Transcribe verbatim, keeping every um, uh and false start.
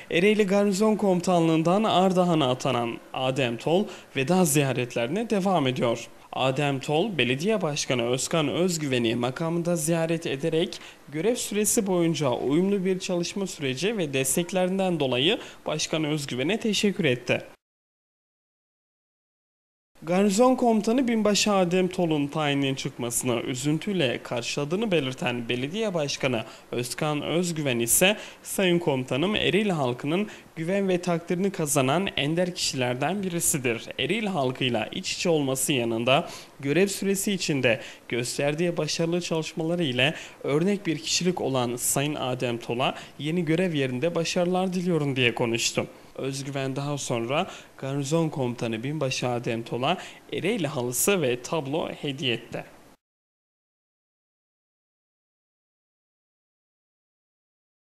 Ereğli Garnizon Komutanlığı'ndan Ardahan'a atanan Adem Tol veda ziyaretlerine devam ediyor. Adem Tol, Belediye Başkanı Özkan Özgüven'i makamında ziyaret ederek görev süresi boyunca uyumlu bir çalışma süreci ve desteklerinden dolayı Başkan Özgüven'e teşekkür etti. Garnizon Komutanı Binbaşı Adem Tol'un tayininin çıkmasını üzüntüyle karşıladığını belirten Belediye Başkanı Özkan Özgüven ise "Sayın Komutanım, Ereğli halkının güven ve takdirini kazanan ender kişilerden birisidir. Ereğli halkıyla iç içe olması yanında görev süresi içinde gösterdiği başarılı çalışmaları ile örnek bir kişilik olan Sayın Adem Tol'a yeni görev yerinde başarılar diliyorum" diye konuştu. Özgüven daha sonra Garnizon Komutanı Binbaşı Adem Tol'a Ereğli halısı ve tablo hediye etti.